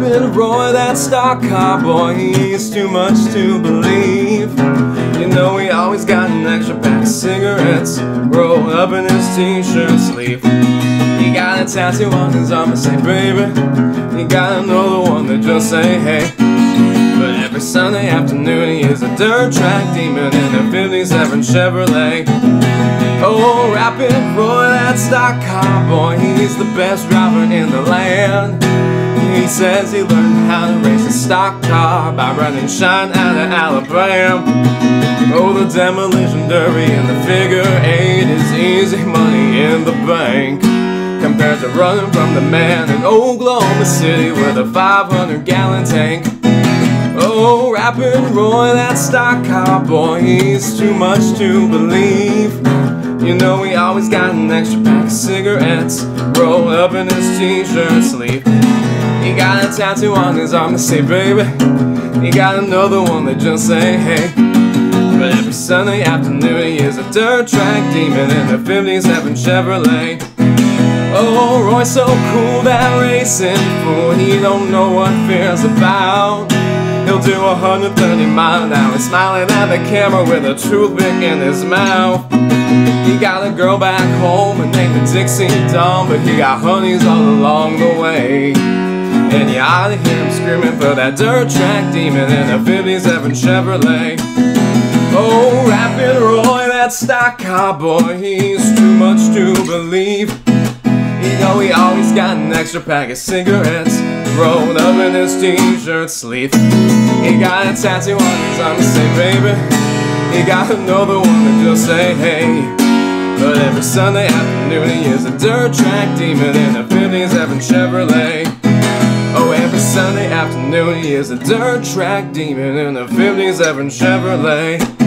Rapid Roy, that stock car boy, he's too much to believe. You know he always got an extra pack of cigarettes rolled up in his t-shirt sleeve. He got a tattoo on his arm that say baby. He got another one that just say hey. But every Sunday afternoon he is a dirt track demon in a 57 Chevrolet. Oh, Rapid Roy, that stock car boy, he's the best driver in the land. He says he learned how to race a stock car by running shine out of Alabama. Oh, the demolition derby and the figure eight is easy money in the bank compared to running from the man in Oklahoma City with a 500-gallon tank. Oh, Rapid Roy, that stock car boy, he's too much to believe. You know he always got an extra pack of cigarettes rolled up in his t-shirt sleeve. He got a tattoo on his arm that say baby. He got another one that just say hey. But every Sunday afternoon he is a dirt track demon in a 57 Chevrolet. Oh, Roy's so cool, that racing fool, he don't know what fear's about. He'll do 130 miles an hour smiling at the camera with a toothpick in his mouth. He got a girl back home and named her Dixie Dawn, but he got honeys all along the way. And you ought to hear him screaming for that dirt track demon in a 57 Chevrolet. Oh, Rapid Roy, that stock car boy, he's too much to believe. You know he always got an extra pack of cigarettes rolled up in his t-shirt sleeve. He got a tattoo on his arm to say baby. He got another one that just say hey. But every Sunday afternoon he is a dirt track demon in a 57 Chevrolet. Oh, every Sunday afternoon he is a dirt track demon in a 57 Chevrolet.